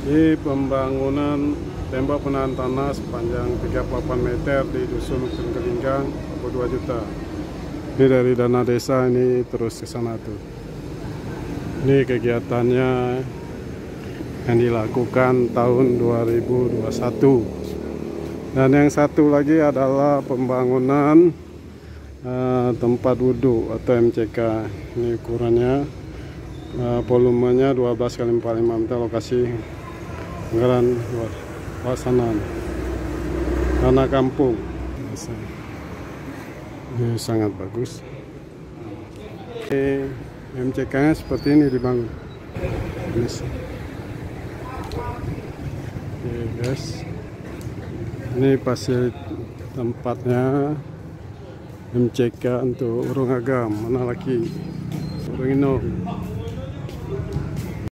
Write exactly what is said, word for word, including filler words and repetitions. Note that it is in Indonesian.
Di pembangunan tembok penahan tanah sepanjang tiga puluh delapan meter di Dusun Kelinggang dua puluh dua juta. Ini dari dana desa, ini terus ke sana tuh. Ini kegiatannya yang dilakukan tahun dua ribu dua puluh satu. Dan yang satu lagi adalah pembangunan uh, tempat wudhu atau M C K. Ini ukurannya, uh, volumenya dua belas kali empat puluh lima meter, lokasi anggaran pelaksanaan tanah kampung. Ini sangat bagus. Oke, M C K-nya seperti ini dibangun. Oke guys, ini fasilitas tempatnya M C K untuk urung agam, mana lagi urung inom.